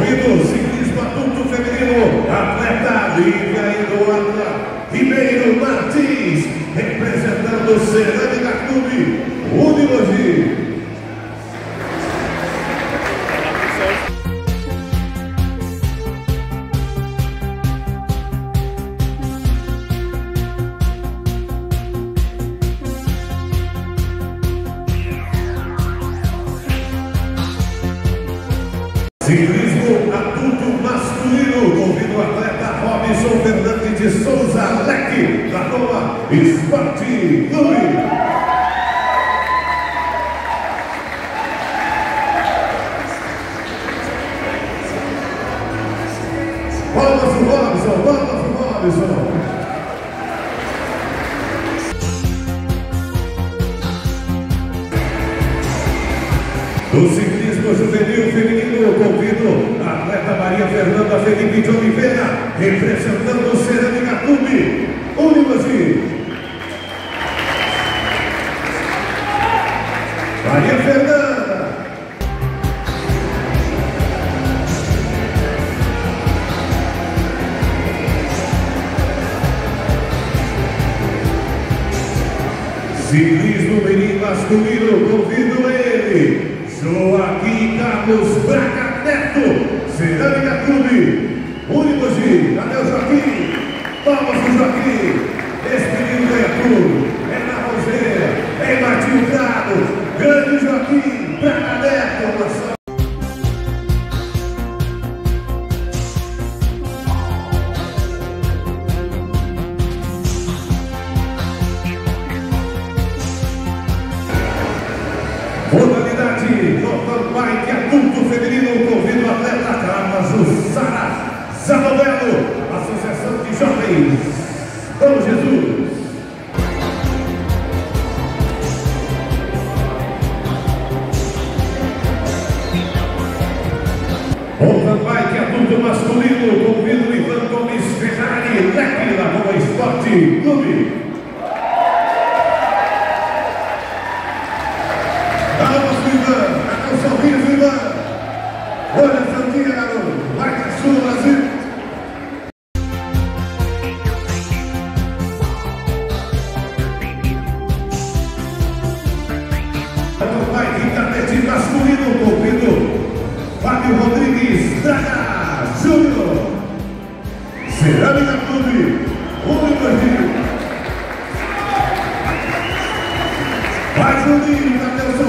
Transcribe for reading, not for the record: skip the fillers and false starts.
Convido o ciclismo adulto feminino, atleta Lívia Eduarda Ribeiro Martins, representando o Cerâmica Clube Unimogi. Ciclismo adulto masculino, convido o atleta Robson Fernandes de Souza Leque, da Nova Esporte Clube. Palmas pro Robson, palmas pro Robson. Do ciclismo juvenil feminino, convido a atleta Maria Fernanda Felipe de Oliveira, representando o Cerâmica Clube Unimogi. Maria Fernanda. Ciclismo menino masculino, convido ele, Joaquim Carlos Braga Neto, Cerâmica Clube Unimogi. Cadê o Joaquim? Palmas pro Joaquim. Esse menino é tudo. É na Roseira, é em Martinho Prado. Grande Joaquim Braga Neto. Modalidade Mountain Bike adulto feminino, convido o atleta Carla Jussara Zanobelo, Associação de Jovens Bom Jesus. Mountain Bike adulto masculino, convido o Ivan Gomes Ferrari Leque, da Nova Esporte Clube. Vamos, Ivan! Cadê o sorriso, Ivan? Olha, Santiago! Vai que é sua, Brasil! Vai Quinta masculino, convido Fábio Rodrigues Braga Júnior, Cerâmica Clube Unimogi. Vai, Juninho! Cadê o